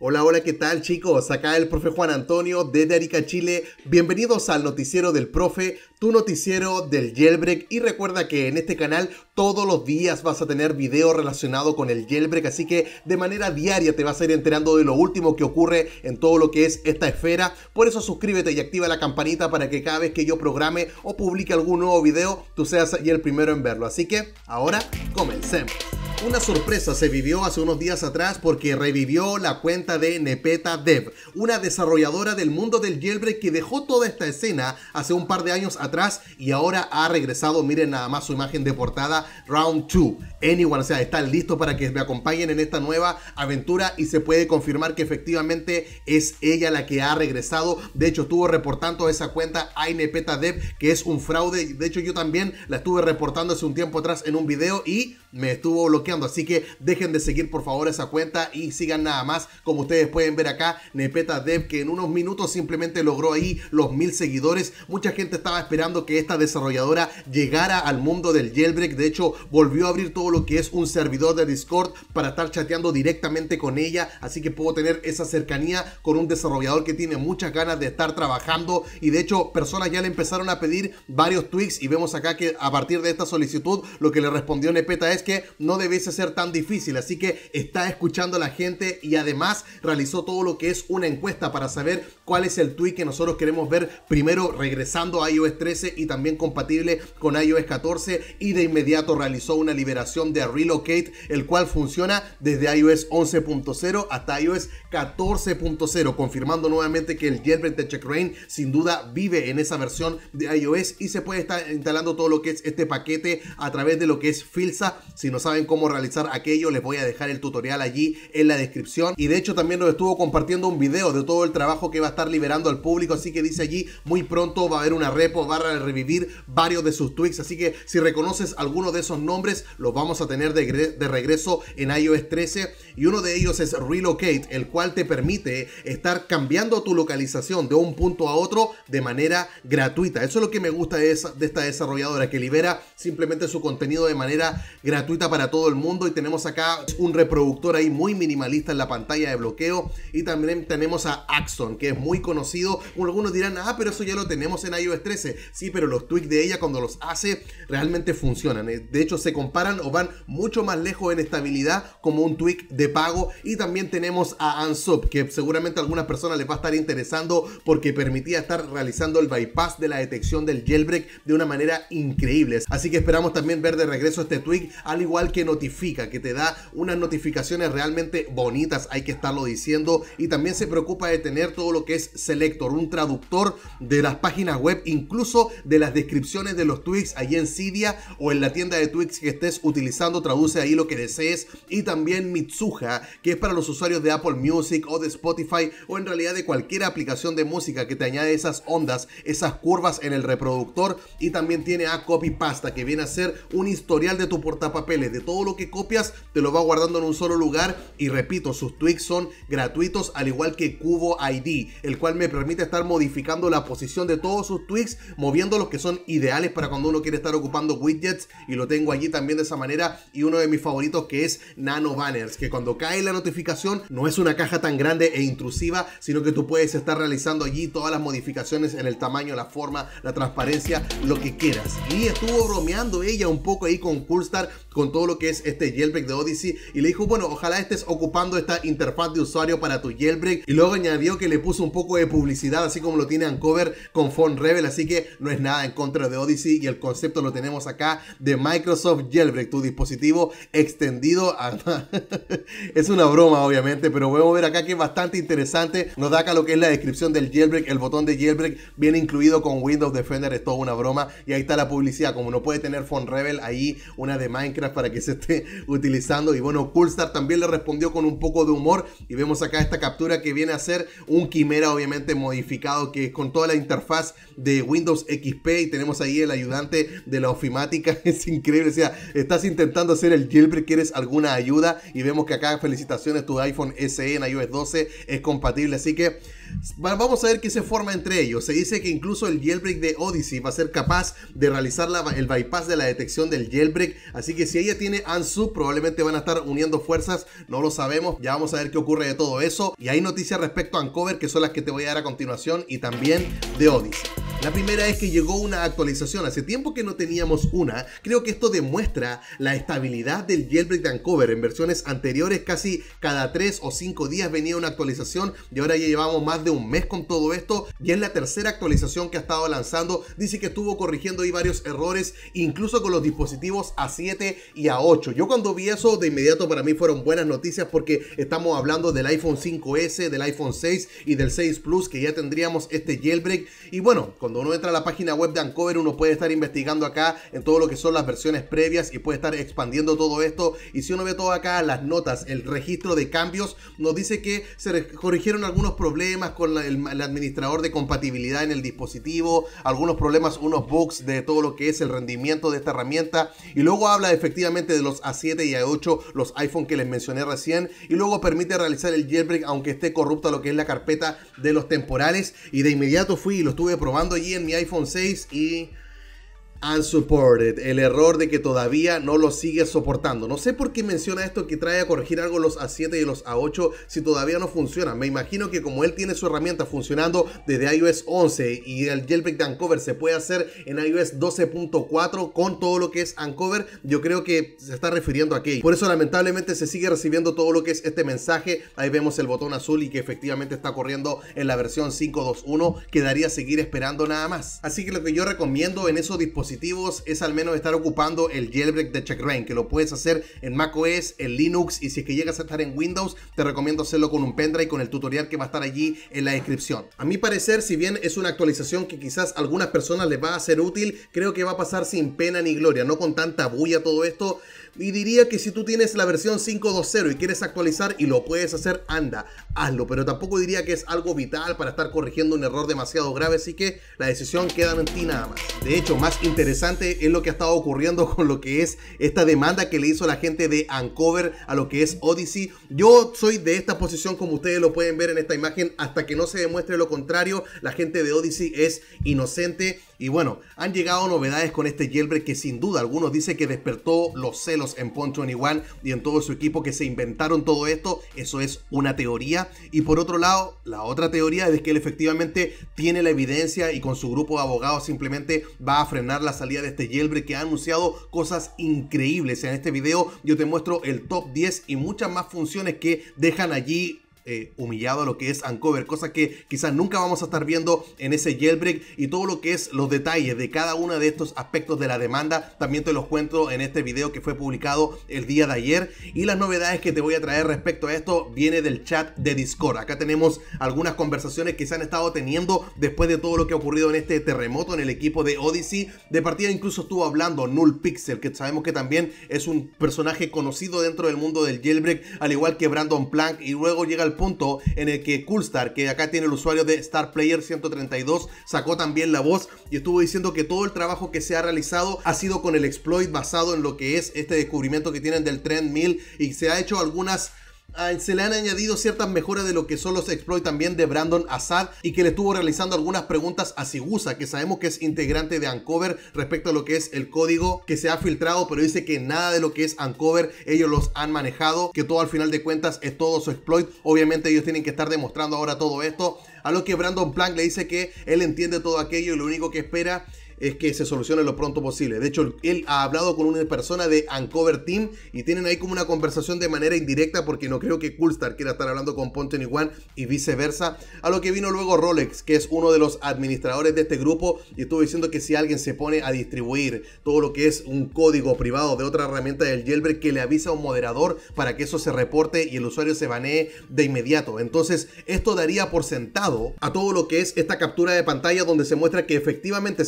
Hola, hola, ¿qué tal chicos? Acá el profe Juan Antonio desde Arica, Chile. Bienvenidos al noticiero del profe, tu noticiero del jailbreak. Y recuerda que en este canal todos los días vas a tener video relacionado con el jailbreak, así que de manera diaria te vas a ir enterando de lo último que ocurre en todo lo que es esta esfera. Por eso suscríbete y activa la campanita para que cada vez que yo programe o publique algún nuevo video, tú seas el primero en verlo. Así que ahora comencemos. Una sorpresa se vivió hace unos días atrás porque revivió la cuenta de Nepeta Dev, una desarrolladora del mundo del jailbreak que dejó toda esta escena hace un par de años atrás y ahora ha regresado. Miren nada más su imagen de portada, Round 2. Anyone, o sea, están listos para que me acompañen en esta nueva aventura y se puede confirmar que efectivamente es ella la que ha regresado. De hecho, estuvo reportando esa cuenta Nepeta Dev, que es un fraude. De hecho, yo también la estuve reportando hace un tiempo atrás en un video y me estuvo bloqueando. Así que dejen de seguir por favor esa cuenta y sigan nada más. Como ustedes pueden ver acá, Nepeta Dev, que en unos minutos simplemente logró ahí los 1000 seguidores. Mucha gente estaba esperando que esta desarrolladora llegara al mundo del jailbreak. De hecho, volvió a abrir todo lo que es un servidor de Discord para estar chateando directamente con ella. Así que puedo tener esa cercanía con un desarrollador que tiene muchas ganas de estar trabajando. Y de hecho, personas ya le empezaron a pedir varios tweaks. Y vemos acá que a partir de esta solicitud, lo que le respondió Nepeta es que no debe ser tan difícil, así que está escuchando a la gente y además realizó todo lo que es una encuesta para saber cuál es el tweak que nosotros queremos ver primero regresando a iOS 13 y también compatible con iOS 14, y de inmediato realizó una liberación de Relocate, el cual funciona desde iOS 11.0 hasta iOS 14.0, confirmando nuevamente que el jailbreak de Checkra1n sin duda vive en esa versión de iOS y se puede estar instalando todo lo que es este paquete a través de lo que es Filsa. Si no saben cómo realizar aquello, les voy a dejar el tutorial allí en la descripción, y de hecho también nos estuvo compartiendo un video de todo el trabajo que va a estar liberando al público, así que dice allí muy pronto va a haber una repo, va a revivir varios de sus tweaks, así que si reconoces alguno de esos nombres los vamos a tener de regreso en iOS 13, y uno de ellos es Relocate, el cual te permite estar cambiando tu localización de un punto a otro de manera gratuita. Eso es lo que me gusta de esta desarrolladora, que libera simplemente su contenido de manera gratuita para todo el mundo. Y tenemos acá un reproductor ahí muy minimalista en la pantalla de bloqueo, y también tenemos a Axon, que es muy conocido. Algunos dirán, pero eso ya lo tenemos en iOS 13. Sí, pero los tweaks de ella cuando los hace realmente funcionan. De hecho, se comparan o van mucho más lejos en estabilidad como un tweak de pago. Y también tenemos a Unsub, que seguramente a algunas personas les va a estar interesando porque permitía estar realizando el bypass de la detección del jailbreak de una manera increíble. Así que esperamos también ver de regreso este tweak, al igual que Notifica, que te da unas notificaciones realmente bonitas, hay que estarlo diciendo. Y también se preocupa de tener todo lo que es Selector, un traductor de las páginas web, incluso de las descripciones de los tweaks allí en Cydia o en la tienda de tweaks que estés utilizando, traduce ahí lo que desees. Y también Mitsuha, que es para los usuarios de Apple Music o de Spotify, o en realidad de cualquier aplicación de música que te añade esas ondas, esas curvas en el reproductor. Y también tiene a Copy Pasta, que viene a ser un historial de tu portapapeles, de todo lo que copias te lo va guardando en un solo lugar. Y repito, sus tweaks son gratuitos, al igual que Cubo ID, el cual me permite estar modificando la posición de todos sus tweaks, moviendo los que son ideales para cuando uno quiere estar ocupando widgets, y lo tengo allí también de esa manera. Y uno de mis favoritos, que es Nano Banners, que cuando cae la notificación no es una caja tan grande e intrusiva, sino que tú puedes estar realizando allí todas las modificaciones en el tamaño, la forma, la transparencia, lo que quieras. Y estuvo bromeando ella un poco ahí con Coolstar, con todo lo que es este jailbreak de Odyssey, y le dijo, bueno, ojalá estés ocupando esta interfaz de usuario para tu jailbreak. Y luego añadió que le puso un poco de publicidad, así como lo tiene Uncover con PhoneRebel, así que no es nada en contra de Odyssey, y el concepto lo tenemos acá de Microsoft Jailbreak, tu dispositivo extendido es una broma obviamente, pero podemos ver acá que es bastante interesante. Nos da acá lo que es la descripción del jailbreak, el botón de jailbreak viene incluido con Windows Defender, es toda una broma, y ahí está la publicidad. Como no puede tener PhoneRebel, ahí una de Minecraft para que se esté utilizando. Y bueno, Coolstar también le respondió con un poco de humor, y vemos acá esta captura que viene a ser un Quimera obviamente modificado, que con toda la interfaz de Windows XP, y tenemos ahí el ayudante de la ofimática. Es increíble, o sea, estás intentando hacer el jailbreak, ¿quieres alguna ayuda? Y vemos que acá, felicitaciones, tu iPhone SE en iOS 12 es compatible, así que Vamos a ver qué se forma entre ellos. Se dice que incluso el jailbreak de Odyssey va a ser capaz de realizar el bypass de la detección del jailbreak. Así que si ella tiene Ansu, probablemente van a estar uniendo fuerzas. No lo sabemos. Ya vamos a ver qué ocurre de todo eso. Y hay noticias respecto a Uncover, que son las que te voy a dar a continuación, y también de Odyssey. La primera es que llegó una actualización. Hace tiempo que no teníamos una. Creo que esto demuestra la estabilidad del jailbreak de Uncover. En versiones anteriores casi cada 3 o 5 días venía una actualización, y ahora ya llevamos más de un mes con todo esto, y es la tercera actualización que ha estado lanzando. Dice que estuvo corrigiendo ahí varios errores, incluso con los dispositivos A7 y A8. Yo cuando vi eso, de inmediato para mí fueron buenas noticias, porque estamos hablando del iPhone 5S, del iPhone 6 y del 6 Plus, que ya tendríamos este jailbreak. Y bueno, cuando uno entra a la página web de Uncover, uno puede estar investigando acá en todo lo que son las versiones previas y puede estar expandiendo todo esto. Y si uno ve todo acá, las notas, el registro de cambios, nos dice que se corrigieron algunos problemas con el administrador de compatibilidad en el dispositivo, algunos problemas, unos bugs de todo lo que es el rendimiento de esta herramienta. Y luego habla efectivamente de los A7 y A8, los iPhone que les mencioné recién, y luego permite realizar el jailbreak aunque esté corrupta lo que es la carpeta de los temporales. Y de inmediato fui y lo estuve probando allí en mi iPhone 6 y unsupported, el error de que todavía no lo sigue soportando. No sé por qué menciona esto, que trae a corregir algo los A7 y los A8 si todavía no funcionan. Me imagino que como él tiene su herramienta funcionando desde iOS 11 y el jailbreak de Uncover se puede hacer en iOS 12.4 con todo lo que es Uncover, yo creo que se está refiriendo a aquello. Por eso lamentablemente se sigue recibiendo todo lo que es este mensaje. Ahí vemos el botón azul y que efectivamente está corriendo en la versión 5.2.1. Quedaría seguir esperando nada más. Así que lo que yo recomiendo en esos dispositivos es al menos estar ocupando el jailbreak de Checkra1, que lo puedes hacer en macOS, en Linux, y si es que llegas a estar en Windows, te recomiendo hacerlo con un pendrive, con el tutorial que va a estar allí en la descripción. A mi parecer, si bien es una actualización que quizás a algunas personas les va a ser útil, creo que va a pasar sin pena ni gloria, no con tanta bulla todo esto. Y diría que si tú tienes la versión 5.2.0 y quieres actualizar y lo puedes hacer, anda, hazlo. Pero tampoco diría que es algo vital para estar corrigiendo un error demasiado grave, así que la decisión queda en ti nada más. De hecho, más interesante es lo que ha estado ocurriendo con lo que es esta demanda que le hizo la gente de Uncover a lo que es Odyssey. Yo soy de esta posición, como ustedes lo pueden ver en esta imagen, hasta que no se demuestre lo contrario. La gente de Odyssey es inocente. Y bueno, han llegado novedades con este jailbreak que sin duda algunos dicen que despertó los celos en Pon21 y en todo su equipo, que se inventaron todo esto. Eso es una teoría. Y por otro lado, la otra teoría es que él efectivamente tiene la evidencia y con su grupo de abogados simplemente va a frenar la salida de este jailbreak, que ha anunciado cosas increíbles. En este video yo te muestro el top 10 y muchas más funciones que dejan allí humillado a lo que es Uncover, cosa que quizás nunca vamos a estar viendo en ese jailbreak. Y todo lo que es los detalles de cada uno de estos aspectos de la demanda también te los cuento en este video que fue publicado el día de ayer. Y las novedades que te voy a traer respecto a esto viene del chat de Discord. Acá tenemos algunas conversaciones que se han estado teniendo después de todo lo que ha ocurrido en este terremoto en el equipo de Odyssey. De partida incluso estuvo hablando NullPixel, que sabemos que también es un personaje conocido dentro del mundo del jailbreak, al igual que Brandon Plank. Y luego llega el punto en el que Coolstar, que acá tiene el usuario de StarPlayer132, sacó también la voz y estuvo diciendo que todo el trabajo que se ha realizado ha sido con el exploit basado en lo que es este descubrimiento que tienen del Trend 1000, y se ha hecho se le han añadido ciertas mejoras de lo que son los exploits también de Brandon Assad, y que le estuvo realizando algunas preguntas a Sigusa, que sabemos que es integrante de Uncover, respecto a lo que es el código que se ha filtrado, pero dice que nada de lo que es Uncover ellos los han manejado, que todo al final de cuentas es todo su exploit. Obviamente ellos tienen que estar demostrando ahora todo esto, a lo que Brandon Plank le dice que él entiende todo aquello y lo único que espera es que se solucione lo pronto posible. De hecho, él ha hablado con una persona de Uncover Team y tienen ahí como una conversación de manera indirecta, porque no creo que Coolstar quiera estar hablando con Pon21 y viceversa. A lo que vino luego Rolex, que es uno de los administradores de este grupo, y estuvo diciendo que si alguien se pone a distribuir todo lo que es un código privado de otra herramienta del jailbreak, que le avisa a un moderador para que eso se reporte y el usuario se banee de inmediato. Entonces esto daría por sentado a todo lo que es esta captura de pantalla, donde se muestra que efectivamente se estaba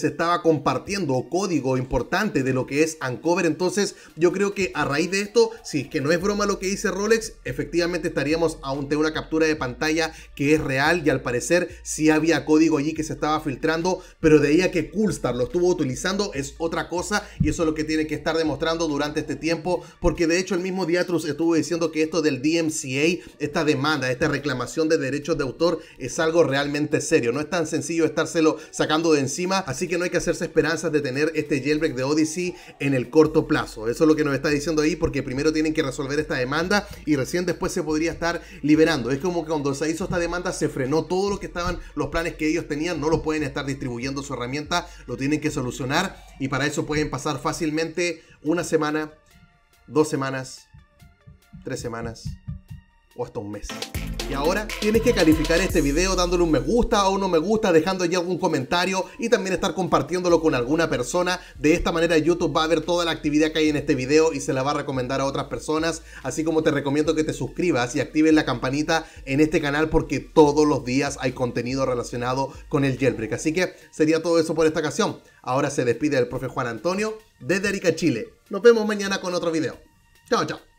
compartiendo código importante de lo que es Uncover. Entonces yo creo que a raíz de esto, si es que no es broma lo que dice Rolex, efectivamente estaríamos ante una captura de pantalla que es real, y al parecer sí había código allí que se estaba filtrando, pero de ahí a que Coolstar lo estuvo utilizando es otra cosa, y eso es lo que tiene que estar demostrando durante este tiempo, porque de hecho el mismo Diatrus estuvo diciendo que esto del DMCA, esta demanda, esta reclamación de derechos de autor es algo realmente serio, no es tan sencillo estárselo sacando de encima, así que no hay que hacerse esperanzas de tener este jailbreak de Odyssey en el corto plazo. Eso es lo que nos está diciendo ahí, porque primero tienen que resolver esta demanda y recién después se podría estar liberando. Es como que cuando se hizo esta demanda se frenó todo lo que estaban, los planes que ellos tenían, no lo pueden estar distribuyendo su herramienta, lo tienen que solucionar, y para eso pueden pasar fácilmente una semana, 2 semanas, 3 semanas o hasta un mes. Y ahora tienes que calificar este video dándole un me gusta o un no me gusta, dejando allí algún comentario y también estar compartiéndolo con alguna persona. De esta manera YouTube va a ver toda la actividad que hay en este video y se la va a recomendar a otras personas, así como te recomiendo que te suscribas y actives la campanita en este canal, porque todos los días hay contenido relacionado con el jailbreak. Así que sería todo eso por esta ocasión. Ahora se despide el profe Juan Antonio desde Arica, Chile. Nos vemos mañana con otro video. Chao, chao.